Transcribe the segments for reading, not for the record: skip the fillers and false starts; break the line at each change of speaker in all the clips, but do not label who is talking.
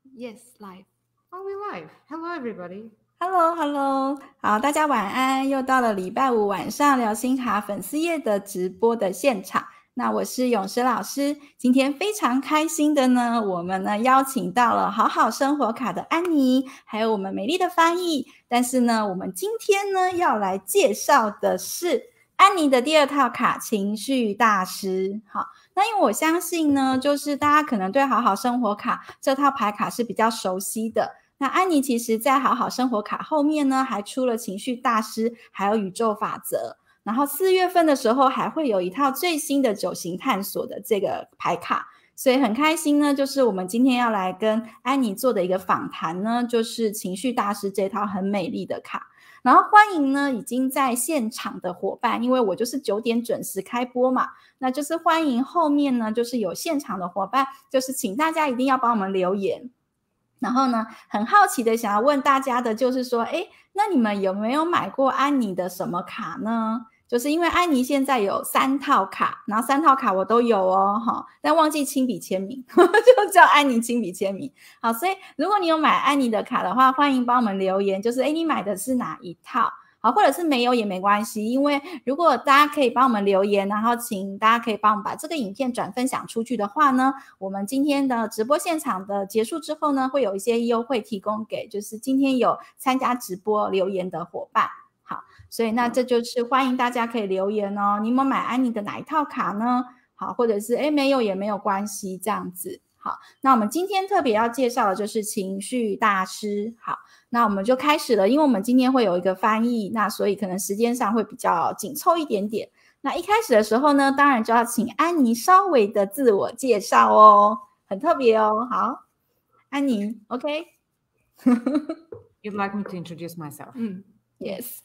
Yes, live.
Are we live? Hello, everybody.
Hello， 好，大家晚安。又到了礼拜五晚上聊心卡粉丝页的直播的现场。那我是咏诗老师，今天非常开心的呢，我们呢邀请到了好好生活卡的安妮，还有我们美丽的翻译。但是呢，我们今天呢要来介绍的是安妮的第二套卡情绪大师。好，那因为我相信呢，就是大家可能对好好生活卡这套牌卡是比较熟悉的。那安妮其实在好好生活卡后面呢，还出了情绪大师，还有宇宙法则。然后4月份的时候还会有一套最新的9型探索的这个牌卡，所以很开心呢，就是我们今天要来跟安妮做的一个访谈呢，就是情绪大师这套很美丽的卡。然后欢迎呢已经在现场的伙伴，因为我就是9点准时开播嘛，那就是欢迎后面呢就是有现场的伙伴，就是请大家一定要帮我们留言。然后呢，很好奇的想要问大家的就是说，那你们有没有买过安妮的什么卡呢？就是因为安妮现在有3套卡，然后3套卡我都有哦，但忘记亲笔签名，就叫安妮亲笔签名。好，所以如果你有买安妮的卡的话，欢迎帮我们留言，就是你买的是哪一套？好，或者是没有也没关系，因为如果大家可以帮我们留言，然后请大家可以帮我们把这个影片转分享出去的话呢，我们今天的直播现场的结束之后呢，会有一些优惠提供给就是今天有参加直播留言的伙伴。好，所以那这就是欢迎大家可以留言哦，你有没有买安妮的哪一套卡呢？好，或者是没有也没有关系这样子。好，那我们今天特别要介绍的就是情绪大师。好，那我们就开始了，因为我们今天会有一个翻译，那所以可能时间上会比较紧凑一点点。那一开始的时候呢，当然就要请安妮稍微的自我介绍哦，很特别哦。好，安妮 ，OK？
You'd like me to introduce myself?
Yes.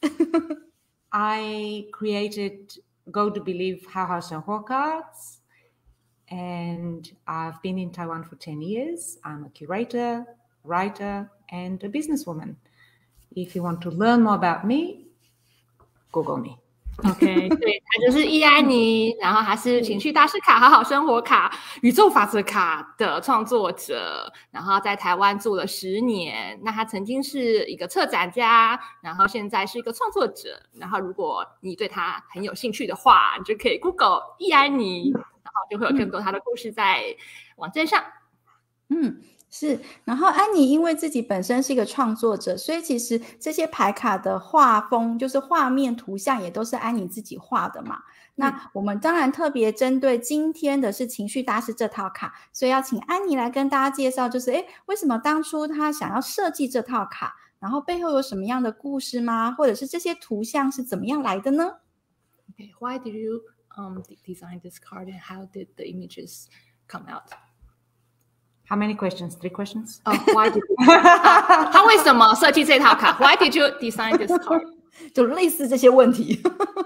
I created Go to Believe How How Shenhua cards, and I've been in Taiwan for 10 years. I'm a curator, writer, and a businesswoman. If you want to learn more about me, Google me.
OK， 对，他就是易安妮，然后他是情绪大师卡、好好生活卡、宇宙法则卡的创作者，然后在台湾做了10年。那他曾经是一个策展家，然后现在是一个创作者。然后如果你对他很有兴趣的话，你就可以 Google 易安妮，然后就会有更多他的故事在网站上。
是，然后安妮因为自己本身是一个创作者，所以其实这些牌卡的画风，就是画面图像也都是安妮自己画的嘛。那我们当然特别针对今天的是情绪大师这套卡，所以要请安妮来跟大家介绍，就是为什么当初她想要设计这套卡，然后背后有什么样的故事吗？或者是这些图像是怎么样来的呢？
Okay, why did you design this card and how did the images come out?
How many questions? 3 questions?
Why did you 他为什么设计这套卡 Why did you design this card?
就类似这些问题。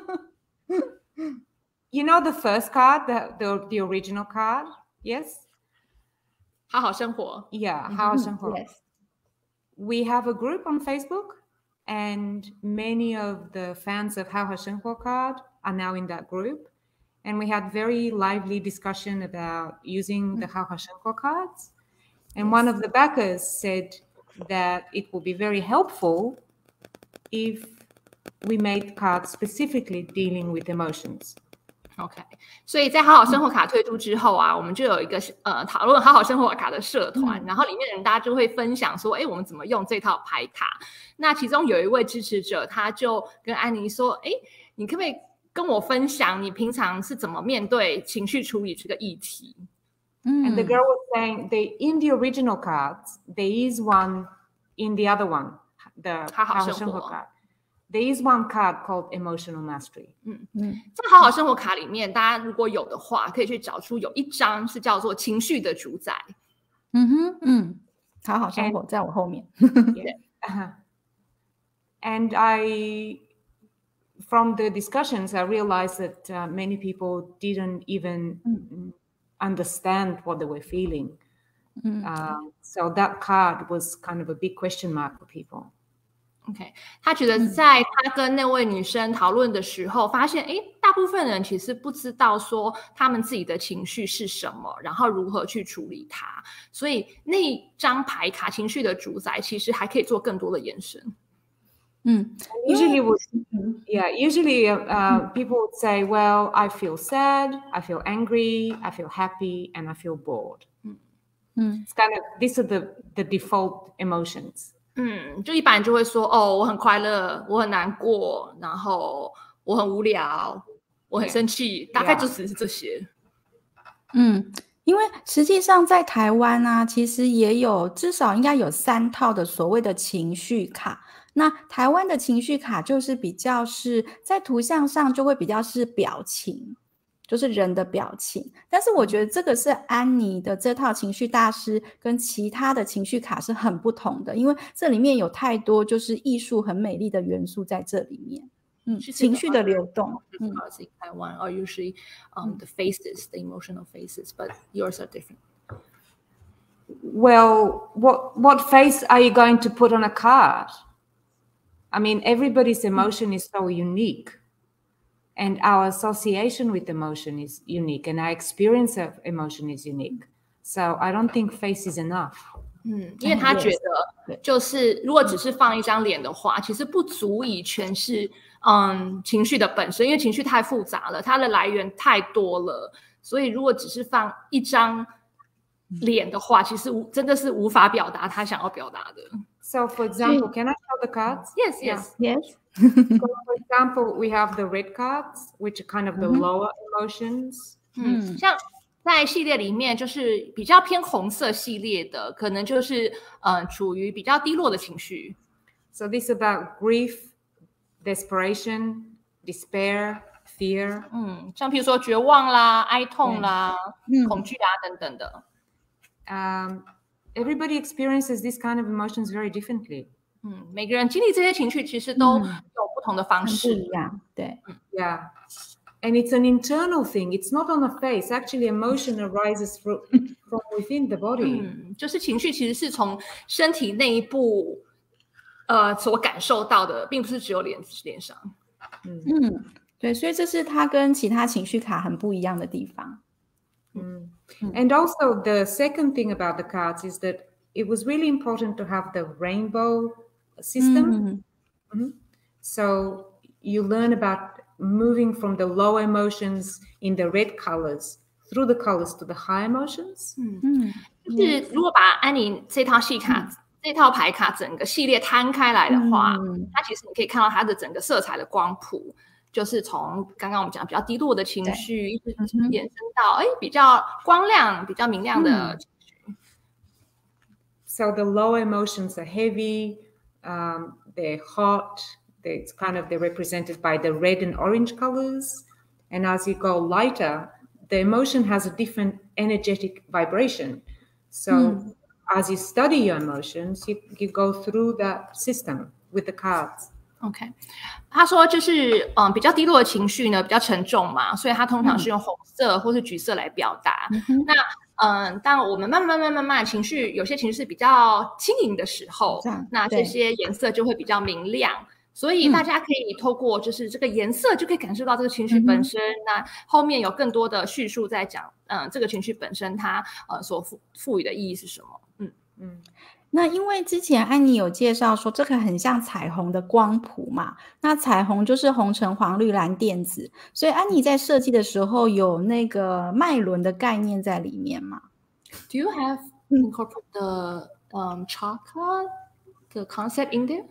You know the first card, the original card? Yes?
好好生活
Yeah, How How Shenhua.
Yes.
We have a group on Facebook, and many of the fans of How How Shenhua card are now in that group. And we had very lively discussion about using the How How Shenhua cards. And one of the backers said that it will be very helpful if we made cards specifically dealing with emotions.
OK， 所以在好好生活卡推出之后啊，我们就有一个讨论好好生活卡的社团，然后里面的人大家就会分享说，我们怎么用这套牌卡。那其中有一位支持者，他就跟安妮说，你可不可以跟我分享你平常是怎么面对情绪处理这个议题
？And the girl was saying, in the original cards, there is one in the other one, the
好好
How How
生活
Shenhua card. There is one card called Emotional Mastery.
在好好生活卡里面，大家如果有的话，可以去找出有一张是叫做情绪的主宰。
好好生活在我后面。
And from the discussions, I realized that many people didn't even understand what they were feeling. So that card was kind of a big question mark for people.
OK， 他觉得在他跟那位女生讨论的时候，发现大部分人其实不知道说他们自己的情绪是什么，然后如何去处理它。所以那张牌卡情绪的主宰，其实还可以做更多的延伸。
Usually people would say, well, I feel sad, I feel angry, I feel happy, and I feel bored. It's kind of, these are the default emotions.
就一般人就会说我很快乐，我很难过，然后我很无聊，我很生气，大概就只是这些。
因为实际上在台湾啊，其实也有至少应该有3套的所谓的情绪卡。那台湾的情绪卡就是比较是在图像上就会比较是表情，就是人的表情。但是我觉得这个是安妮的这套情绪大师跟其他的情绪卡是很不同的，因为这里面有太多就是艺术很美丽的元素在这里面。情绪的流动。
In Taiwan are usually the faces, the emotional faces, but yours are different.
Well, what face are you going to put on a card? I mean, everybody's emotion is so unique, and our association with emotion is unique, and our experience of emotion is unique. So I don't think face is enough.
因为他觉得就是如果只是放一张脸的话，其实不足以诠释情绪的本身，因为情绪太复杂了，它的来源太多了，所以如果只是放一张脸的话，其实真的是无法表达他想要表达的。
So, for example, can I show the cards?
Yes.
So, for example, we have the red cards, which are kind of the lower emotions.
像在系列里面，就是比较偏红色系列的，可能就是处于比较低落的情绪。
So this is about grief, desperation, despair, fear.
像譬如说绝望啦、哀痛啦、恐惧啊等等的。
Everybody experiences this kind of emotions very differently.
每个人经历这些情绪其实都有不同的方式。
不一样，对。
Yeah. And it's an internal thing. It's not on the face. Actually, emotion arises from within the body.
就是情绪其实是从身体内部所感受到的，并不是只有脸上。
对，所以这是它跟其他情绪卡很不一样的地方。
And also the second thing about the cards is that it was really important to have the rainbow system. So you learn about moving from the low emotions in the red colors through the colors to the high emotions.
就是如果把安妮这套系卡、这套牌卡整个系列摊开来的话，它其实你可以看到它的整个色彩的光谱，就是从刚刚我们讲比较低落的情绪，一直延伸到比较光亮、比较明亮的情绪。
So the low emotions are heavy, they're hot. They're represented by the red and orange colors. And as you go lighter, the emotion has a different energetic vibration. So as you study your emotions, you go through that system with the cards.
OK， 他说就是比较低落的情绪呢比较沉重嘛，所以他通常是用红色或是橘色来表达。那当我们慢慢情绪有些情绪是比较轻盈的时候，那这些颜色就会比较明亮。所以大家可以透过就是这个颜色就可以感受到这个情绪本身。那后面有更多的叙述在讲，这个情绪本身它所赋予的意义是什么？
那因为之前安妮有介绍说这个很像彩虹的光谱嘛，那彩虹就是红橙黄绿蓝靛紫，所以安妮在设计的时候有那个脉轮的概念在里面吗？
Do you have incorporate the chakra, the concept in there?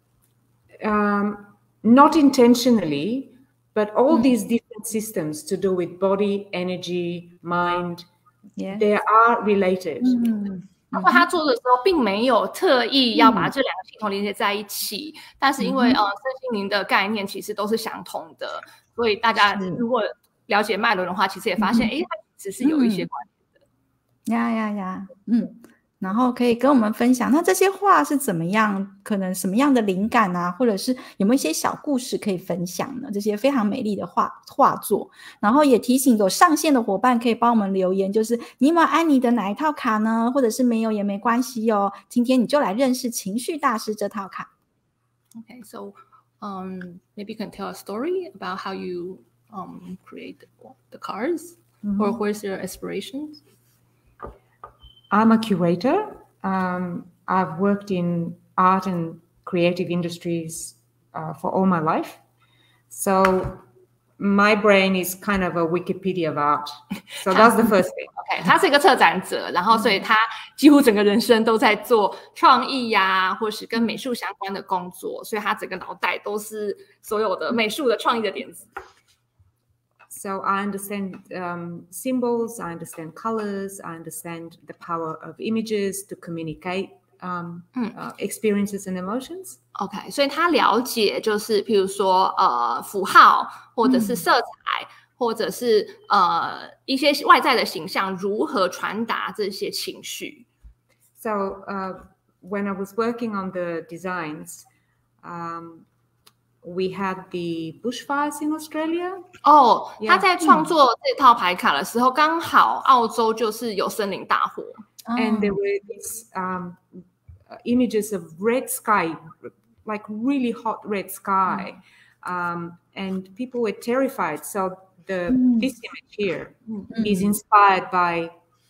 Not intentionally, but all these different systems to do with body, energy, mind, they are related.
不过他做的时候并没有特意要把这两个系统连接在一起，但是因为身心灵的概念其实都是相同的，所以大家如果了解脉轮的话，其实也发现它其实是有一些关联的。
然后可以跟我们分享，那这些画是怎么样，可能什么样的灵感啊，或者是有没有一些小故事可以分享呢？这些非常美丽的画作，然后也提醒有上线的伙伴可以帮我们留言，就是你有没有安妮的哪一套卡呢？或者是没有也没关系哦，今天你就来认识情绪大师这套卡。
Okay, so maybe you can tell a story about how you create the cards, or where's your inspirations?
I'm a curator. I've worked in art and creative industries for all my life. So my brain is kind of a Wikipedia of art. So that's the first thing.
OK， 他是一个策展者，然后所以他几乎整个人生都在做创意呀，或是跟美术相关的工作，所以他整个脑袋都是所有的美术的创意的点子。
So I understand symbols, I understand colors, I understand the power of images to communicate experiences and emotions.
OK， 所以他了解就是譬如说符号或者是色彩，或者是一些外在的形象如何传达这些情绪。
So when I was working on the designs, we had the bushfires in Australia.
他在创作这套牌卡的时候，刚好澳洲就是有森林大火。
And there were these images of red sky, like really hot red sky. And people were terrified. So this image here is inspired by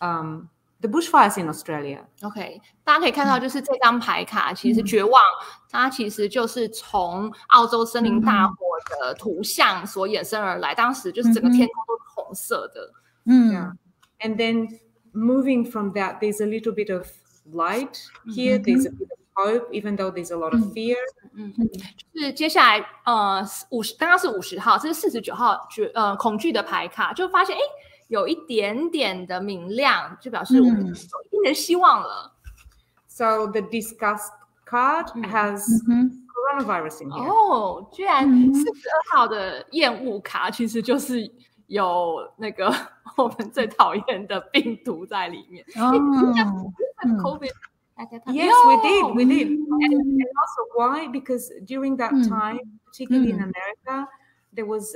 the bushfires in Australia.
OK， 大家可以看到，就是这张牌卡其实绝望，它其实就是从澳洲森林大火的图像所衍生而来。当时就是整个天空都是红色的。
Yeah. And then moving from that, there's a little bit of light here. There's a bit of hope, even though there's a lot of fear.
就是接下来刚刚是50号，这是49号恐惧的牌卡，就发现有一点点的明亮，就表示我们有一定的希望了。
So the disgust card has coronavirus in here.
居然42号的厌恶卡其实就是有那个我们最讨厌的病毒在里面。COVID.
Yes, we did. And also why? Because during that time, particularly in America, there was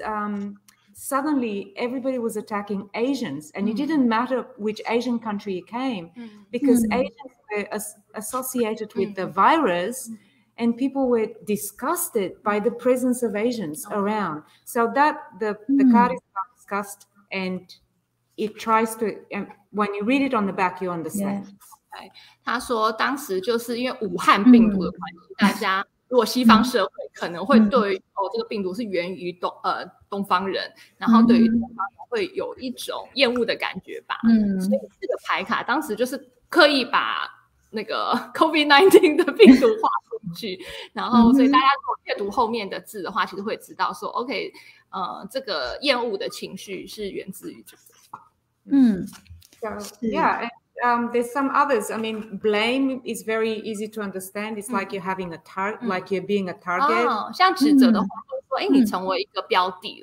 suddenly everybody was attacking Asians, and it didn't matter which Asian country you came, because Asians were associated with the virus, and people were disgusted by the presence of Asians around. So that the card is about disgust, and it tries to, when you read it on the back, you understand.
Yeah.
他说当时就是因为武汉病毒的关系，大家如果西方社会可能会对于这个病毒是源于东方人，然后对于东方人会有一种厌恶的感觉吧。所以这个牌卡当时就是刻意把那个 COVID-19 的病毒画进去，然后所以大家如果阅读后面的字的话，其实会知道说 OK， 这个厌恶的情绪是源自于这个。
So yeah. There's some others. I mean, blame is very easy to understand. It's like you're having a target, like you're being a target.
像指责的话，说你成为一个标的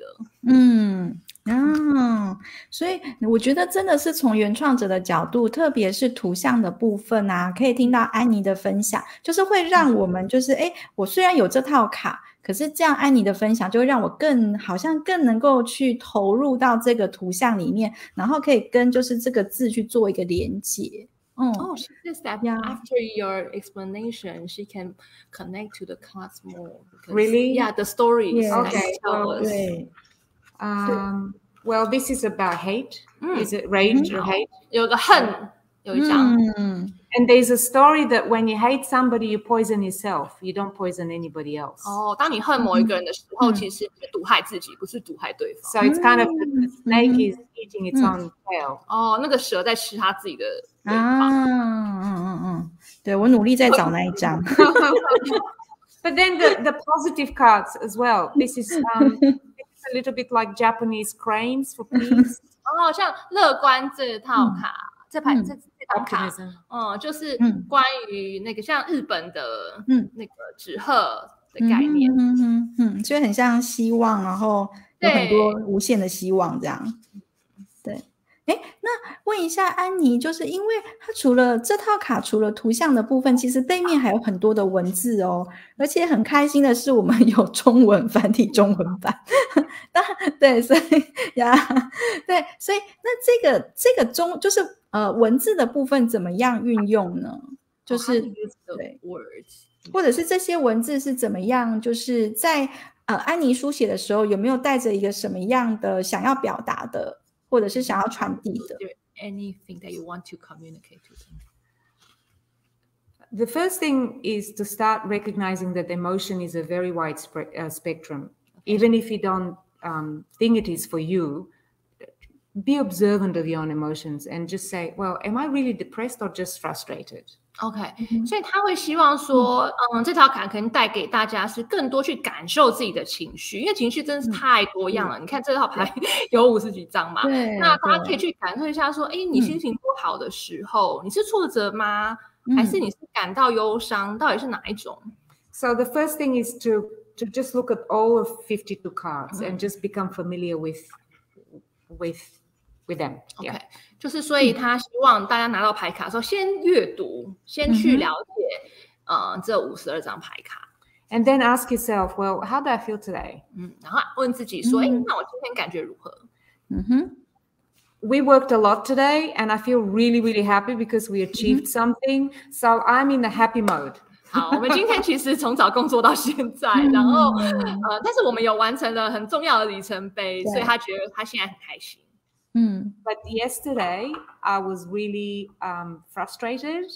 了。
所以我觉得真的是从原创者的角度，特别是图像的部分啊，可以听到安妮的分享，就是会让我们就是我虽然有这套卡，可是这样安妮的分享就会让我好像更能够去投入到这个图像里面，然后可以跟就是这个字去做一个连接。
She says that after your explanation, she can connect to the cards more.
Really?
Yeah, the stories.
Yeah.
Okay. Well, this is about hate. Is it rage or hate?
有个恨，有一张。
And there's a story that when you hate somebody, you poison yourself. You don't poison anybody else.
当你恨某一个人的时候，其实是毒害自己，不是毒害对方。
So it's kind of the snake is eating its own tail.
那个蛇在吃它自己的尾
巴。对，我努力在找那一张。
But then the positive cards as well. This is a little bit like Japanese cranes for peace.
像乐观这套卡，这套卡，就是关于那个像日本的那个纸鹤的概念，
就很像希望，然后有很多无限的希望这样。对，那问一下安妮，就是因为它除了这套卡，除了图像的部分，其实背面还有很多的文字哦，而且很开心的是，我们有中文繁体中文版。对，所以对，所以那这个就是文字的部分怎么样运用呢？ 就是
对 words，
或者是这些文字是怎么样，就是在安妮书写的时候有没有带着一个什么样的想要表达的，或者是想要传递的
Is there anything that you want to communicate to them?
The first thing is to start recognizing that emotion is a very wide spectrum. Even if you don't think it is for you, be observant of your own emotions and just say, well, am I really depressed or just frustrated?
OK，所以他会希望说，这条坎可能带给大家是更多去感受自己的情绪，因为情绪真的是太多样了。你看这套牌有50几张嘛，那大家可以去感受一下说，你心情不好的时候，你是挫折吗？还是你是感到忧伤？到底是哪一种？
So the first thing is to just look at all of 52 cards and just become familiar with them.
OK， 就是所以他希望大家拿到牌卡的时候，先阅读，先去了解这52张牌卡。
And then ask yourself, well, how do I feel today?
然后问自己说，那我今天感觉如何
？We worked a lot today, and I feel really, really happy because we achieved something. So I'm in a happy mode.
好，我们今天其实从早工作到现在，然后但是我们有完成了很重要的里程碑，所以他觉得他现在很开心。
But yesterday I was really frustrated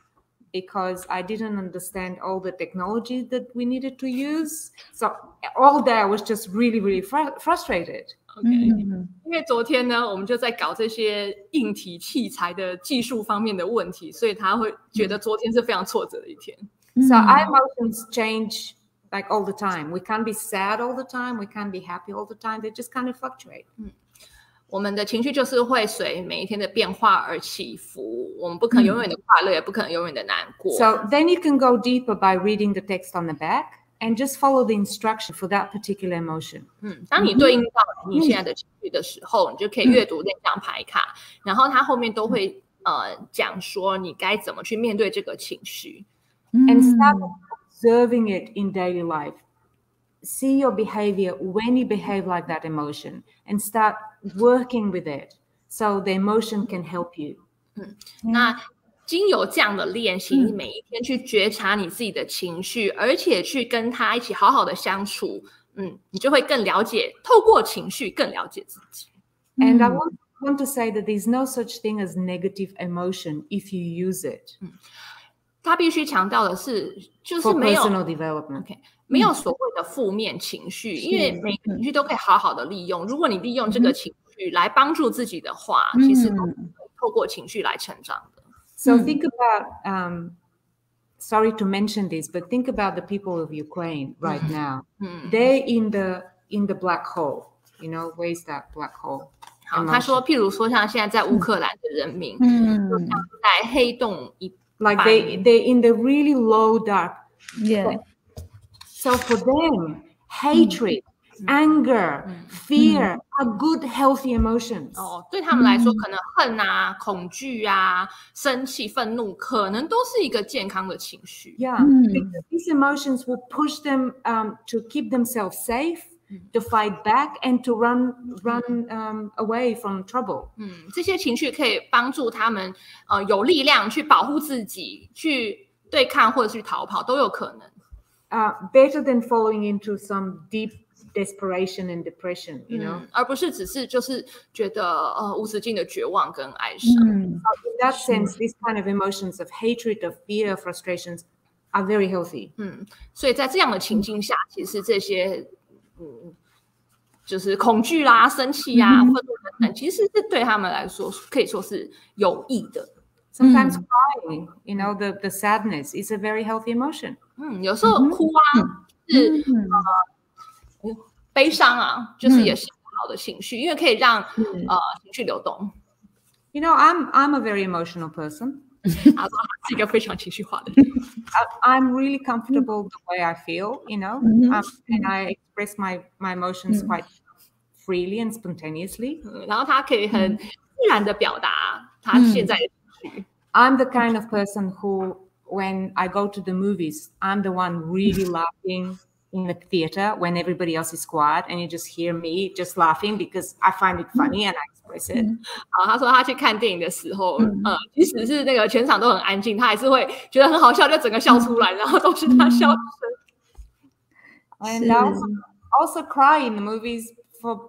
because I didn't understand all the technology that we needed to use. So all day I was just really, really frustrated.
OK， 因为昨天呢，我们就在搞这些硬体器材的技术方面的问题，所以他会觉得昨天是非常挫折的一天。
So our emotions change like all the time. We can't be sad all the time. We can't be happy all the time. They just kind of fluctuate.
我们的情绪就是会随每一天的变化而起伏，我们不可能永远的快乐，也不可能永远的难过。
So then you can go deeper by reading the text on the back and just follow the instruction for that particular emotion.
当你对应到你现在的情绪的时候，你就可以阅读那张牌卡，然后它后面都会讲说你该怎么去面对这个情绪。
And start observing it in daily life. See your behavior when you behave like that emotion and start working with it so the emotion can help you.
那经由这样的练习，你每一天去觉察你自己的情绪，而且去跟他一起好好的相处，你就会更了解，透过情绪更了解自己。
And I want to say that there's no such thing as negative emotion if you use it.
他必须强调的是，就是没有
personal development.
OK， 没有所谓的负面情绪，因为每个情绪都可以好好的利用。如果你利用这个情绪来帮助自己的话，其实都可以透过情绪来成长的。
So think about, sorry to mention this, but think about the people of Ukraine right now. They're in the black hole. You know, where is that black hole?
好，他说，譬如说像现在在乌克兰的人民，就像在黑洞一。
Like they're in the really low dark.
Yeah.
So for them, hatred, anger, fear are good, healthy emotions.
对他们来说，可能恨啊、恐惧啊、生气、愤怒，可能都是一个健康的情绪。
Yeah, because these emotions will push them to keep themselves safe, to fight back, and to run away from trouble.
这些情绪可以帮助他们有力量去保护自己，去对抗或者去逃跑都有可能。
Better than falling into some deep desperation and depression, you know.
而不是只是就是觉得无止境的绝望跟哀伤。
In that sense, these kind of emotions of hatred, of fear, frustrations are very healthy.
所以在这样的情境下，其实这些就是恐惧啦、生气啊、愤怒等等，其实是对他们来说可以说是有益的。
Sometimes crying, you know, the sadness is a very healthy emotion.
有时候哭啊，是悲伤啊，就是也是好的情绪，因为可以让情绪流动。
You know, I'm a very emotional person.
他说他是一个非常情绪化的人。
I'm really comfortable the way I feel, you know, and I express my emotions quite freely and spontaneously.
然后他可以很自然的表达他现在的情绪。
I'm the kind of person who, when I go to the movies, I'm the one really laughing in the theater when everybody else is quiet, and you just hear me just laughing because I find it funny and I express it.
好，他说他去看电影的时候，即使是那个全场都很安静，他还是会觉得很好笑，就整个笑出来，然后都是他笑声。
And also cry in the movies for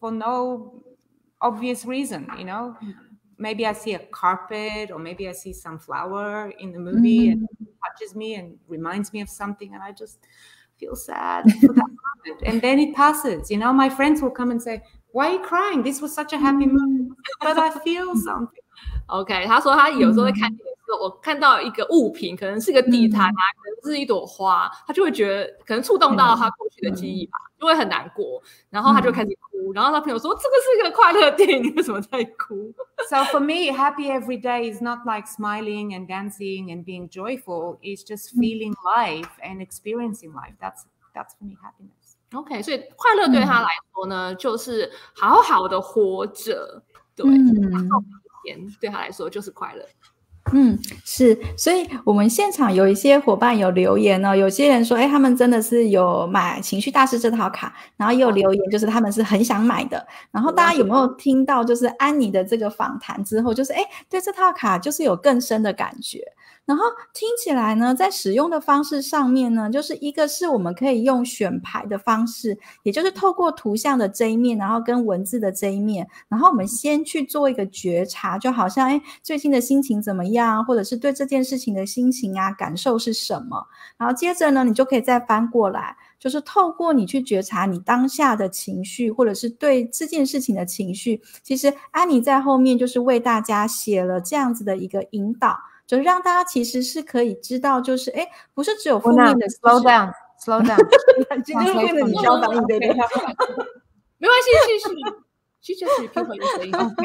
no obvious reason, you know. Maybe I see a carpet or maybe I see some flower in the movie and it touches me and reminds me of something and I just feel sad for that moment. And then it passes, you know. My friends will come and say, why are you crying? This was such a happy moment. But I feel something.
OK， 他说他有时候会看电影的时候，我看到一个物品，可能是个地毯啊，可能是一朵花，他就会觉得可能触动到他过去的记忆吧，就会很难过，然后他就开始哭，然后他朋友说这个是个快乐电影，你为什么在哭？
So for me, happy every day is not like smiling and dancing and being joyful. It's just feeling life and experiencing life. That's for me happiness.
OK， 所以快乐对他来说呢，就是好好的活着，对，对他来说就是快乐。
是，所以我们现场有一些伙伴有留言呢，有些人说，他们真的是有买情绪大师这套卡，然后也有留言，就是他们是很想买的。然后大家有没有听到，就是安妮的这个访谈之后，就是对这套卡就是有更深的感觉。然后听起来呢，在使用的方式上面呢，就是一个是我们可以用选牌的方式，也就是透过图像的这一面，然后跟文字的这一面，然后我们先去做一个觉察，就好像最近的心情怎么样，或者是对这件事情的心情啊感受是什么，然后接着呢，你就可以再翻过来，就是透过你去觉察你当下的情绪，或者是对这件事情的情绪。其实安妮在后面就是为大家写了这样子的一个引导，就让大家其实是可以知道，就是不是只有负面的。
Slow down.
今天为了你教翻译对不对？
没关系，继续，just repeat what you're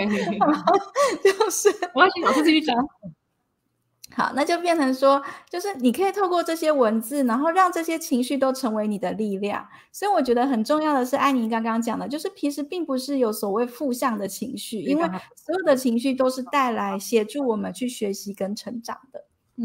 saying。
就是
没关系，老师继续讲。
好，那就变成说，就是你可以透过这些文字，然后让这些情绪都成为你的力量。所以我觉得很重要的是，安妮刚刚讲的，就是其实并不是有所谓负向的情绪，因为所有的情绪都是带来协助我们去学习跟成长的。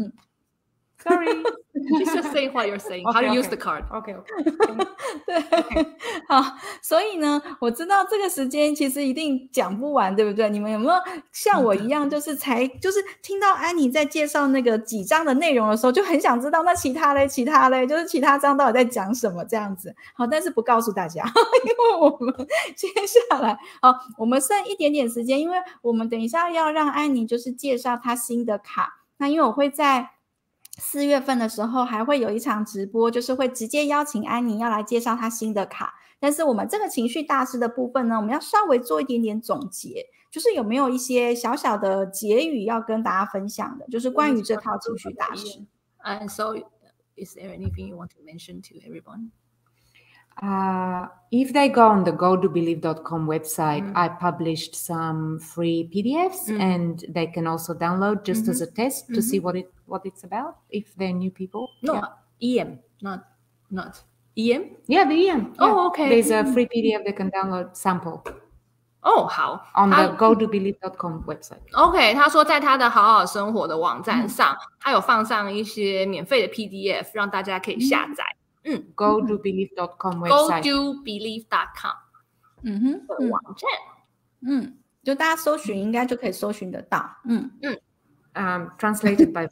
Sorry.
She's just saying what you're saying. How to use the card.
Okay.
对，好，所以呢，我知道这个时间其实一定讲不完，对不对？你们有没有像我一样，就是听到安妮在介绍那个几章的内容的时候，就很想知道那其他嘞，就是其他章到底在讲什么这样子。好，但是不告诉大家，因为我们接下来，我们剩一点点时间，因为我们等一下要让安妮就是介绍她新的卡。那因为我会在4月份的时候还会有一场直播，就是会直接邀请安妮要来介绍她新的卡。但是我们这个情绪大师的部分呢，我们要稍微做一点点总结，就是有没有一些小小的结语要跟大家分享的，就是关于这套情绪大师。
And so, is there anything you want to mention to everyone?
If they go on the godobelieve.com website, I published some free PDFs and they can also download just as a test to see what it's about if they're new people.
No, EM, not EM?
Yeah, the EM.
Oh, okay.
There's a free PDF they can download sample.
好
On the godobelieve.com website.
OK， 他说在他的好好生活的网站上，他有放上一些免费的 PDF 让大家可以下载。
godobelieve.com website.
godobelieve.com 的网站。
就大家搜寻应该就可以搜寻得到。
Translated by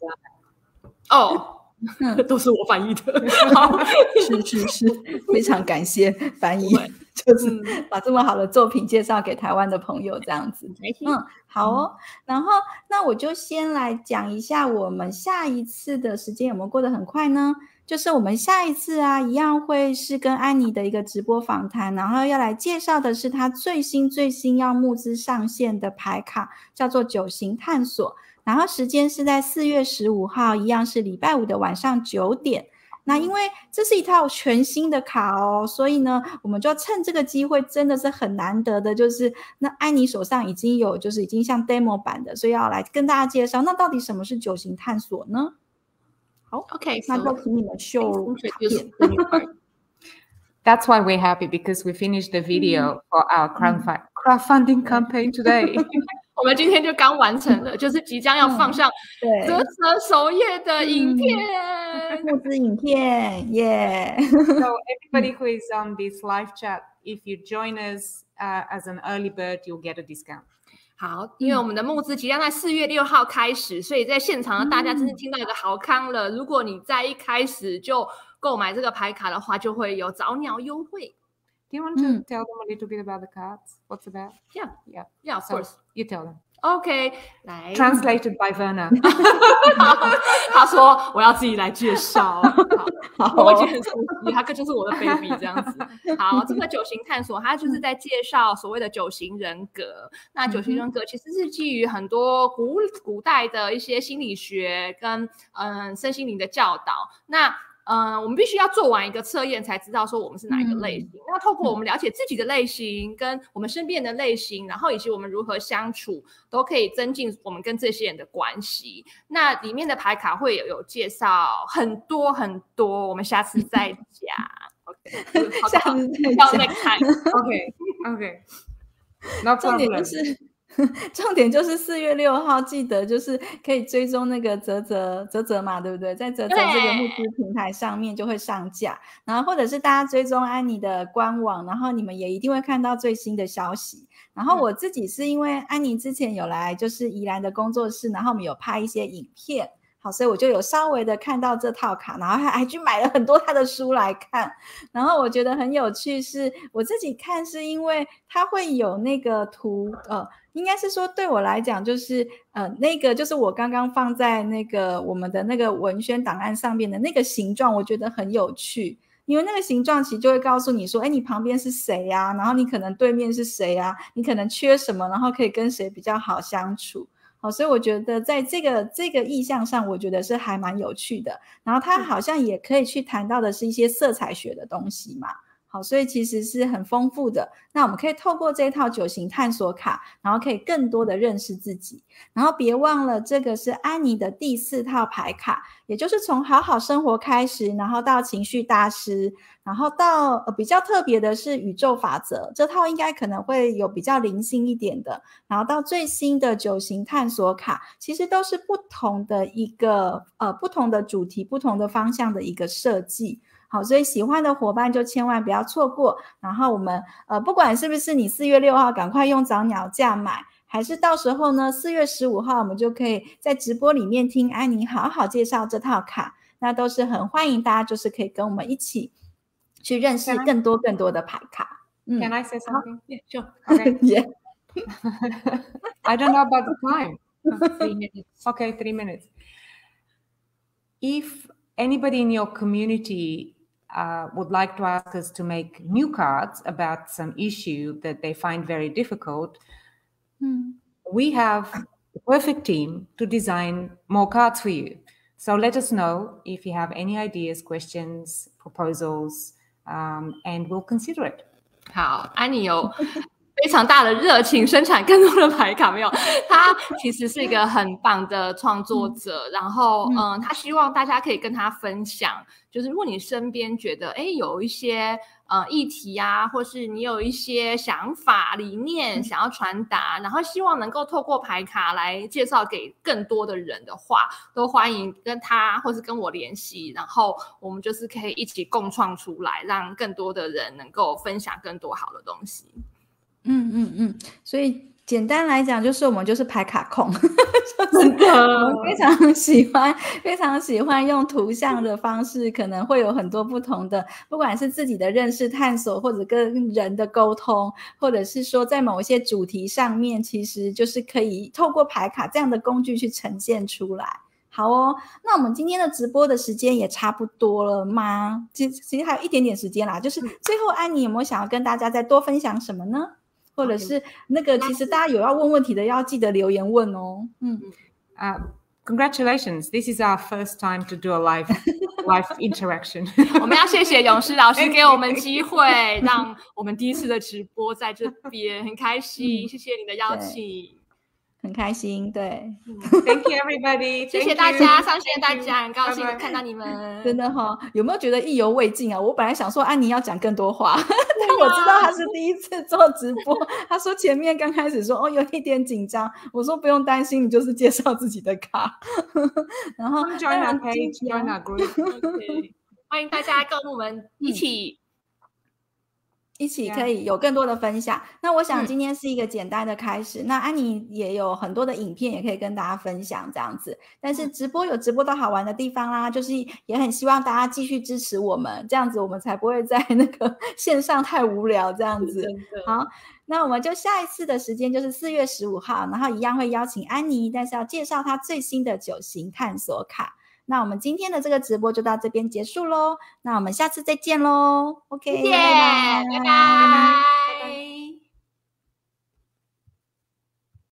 Vlad. 都是我翻译的。
是，非常感谢翻译，就是把这么好的作品介绍给台湾的朋友这样子。好哦。然后那我就先来讲一下我们下一次的时间有没有过得很快呢？就是我们下一次一样会是跟安妮的一个直播访谈，然后要来介绍的是她最新要募资上线的牌卡，叫做9型探索，然后时间是在4月15号，一样是礼拜五的晚上9点。那因为这是一套全新的卡所以呢，我们就要趁这个机会，真的是很难得的，就是那安妮手上已经有，就是已经像 demo 版的，所以要来跟大家介绍，那到底什么是9型探索呢？好
，OK，
那就请你们秀卡片。
That's why we're happy because we finished the video for our crowdfunding campaign today.
我们今天就刚完成了，就是即将要放上嘖首页的影片，
募资影片，耶！
So everybody who is on this live chat, if you join us as an early bird, you'll get a discount.
好，因为我们的募资即将在4月6号开始，所以在现场的大家真是听到一个好康了。如果你在一开始就购买这个牌卡的话，就会有早鸟优惠。
Do you want to tell them a little bit about the cards? What's about?
Yeah, of course.
You tell them.
OK， 来
Translated by Verna.
他说我要自己来介绍，好，我已经很熟悉，他就是我的 baby 这样子。好，这个九型探索，它就是在介绍所谓的九型人格。那九型人格其实是基于很多古代的一些心理学跟身心灵的教导。那我们必须要做完一个测验才知道说我们是哪一个类型。那透过我们了解自己的类型跟我们身边的类型，然后以及我们如何相处，都可以增进我们跟这些人的关系。那里面的牌卡会有介绍很多很多，我们下次再讲。
下次再
看。
OK。No problem.
重点就是4月6号，记得就是可以追踪那个泽嘛，对不对？在泽这个募资平台上面就会上架，然后或者是大家追踪安妮的官网，然后你们也一定会看到最新的消息。然后我自己是因为安妮之前有来就是宜兰的工作室，然后我们有拍一些影片，好，所以我就有稍微的看到这套卡，然后还去买了很多他的书来看。然后我觉得很有趣，是我自己看是因为它会有那个图，应该是说对我来讲就是那个就是我刚刚放在那个我们的那个文宣档案上面的那个形状，我觉得很有趣。因为那个形状其实就会告诉你说，你旁边是谁啊，然后你可能对面是谁啊，你可能缺什么，然后可以跟谁比较好相处。好，所以我觉得在这个意象上，我觉得是还蛮有趣的。然后它好像也可以去谈到的是一些色彩学的东西嘛。好，所以其实是很丰富的。那我们可以透过这套9型探索卡，然后可以更多的认识自己。然后别忘了，这个是安妮的第4套牌卡，也就是从好好生活开始，然后到情绪大师，然后到比较特别的是宇宙法则，这套应该可能会有比较灵性一点的。然后到最新的9型探索卡，其实都是不同的一个不同的主题、不同的方向的一个设计。好，所以喜欢的伙伴就千万不要错过。然后我们不管是不是你4月6号赶快用早鸟价买，还是到时候呢4月15号我们就可以在直播里面听安妮好好介绍这套卡，那都是很欢迎大家就是可以跟我们一起去认识更多的牌卡。
Can I say something?
Yeah, sure.
Okay.
Yeah.
I don't know about the time. 3 minutes. Okay, 3 minutes. If anybody in your community would like to ask us to make new cards about some issue that they find very difficult, we have the perfect team to design more cards for you. So let us know if you have any ideas, questions, proposals, and we'll consider it.
好，安妮有非常大的热情生产更多的牌卡，没有？他其实是一个很棒的创作者，然后他希望大家可以跟他分享，就是如果你身边觉得有一些议题啊，或是你有一些想法理念想要传达，然后希望能够透过牌卡来介绍给更多的人的话，都欢迎跟他或是跟我联系，然后我们就是可以一起共创出来，让更多的人能够分享更多好的东西。
所以简单来讲就是我们就是牌卡控
真的
我们非常喜欢用图像的方式，可能会有很多不同的，不管是自己的认识探索，或者跟人的沟通，或者是说在某一些主题上面，其实就是可以透过牌卡这样的工具去呈现出来。好哦，那我们今天的直播的时间也差不多了吗？其实还有一点点时间啦，就是最后安妮有没有想要跟大家再多分享什么呢？或者是那个其实大家有要问问题的要记得留言问哦。
Congratulations, this is our first time to do a live interaction.
我们要谢谢勇士老师给我们机会，让我们第一次的直播在这边，很开心，谢谢你的邀请。
很开心，对。
Thank you, everybody.
谢谢大家，谢谢大家，很高兴看到你们。
真的有没有觉得意犹未尽啊？我本来想说安妮要讲更多话，但我知道她是第一次做直播，她说前面刚开始说有一点紧张，我说不用担心，你就是介绍自己的卡。然后
join our page, join our group.
Okay. 欢迎大家跟我们一起
一起可以有更多的分享。那我想
嗯
今天是一个简单的开始，那安妮也有很多的影片也可以跟大家分享这样子，但是直播有直播到好玩的地方啦，就是也很希望大家继续支持我们，这样子我们才不会在那个线上太无聊这样子。
真的
好，那我们就下一次的时间就是4月15号，然后一样会邀请安妮，但是要介绍她最新的9型探索卡。那我们今天的这个直播就到这边结束咯，那我们下次再见咯。OK，
谢谢，
拜拜。
拜拜。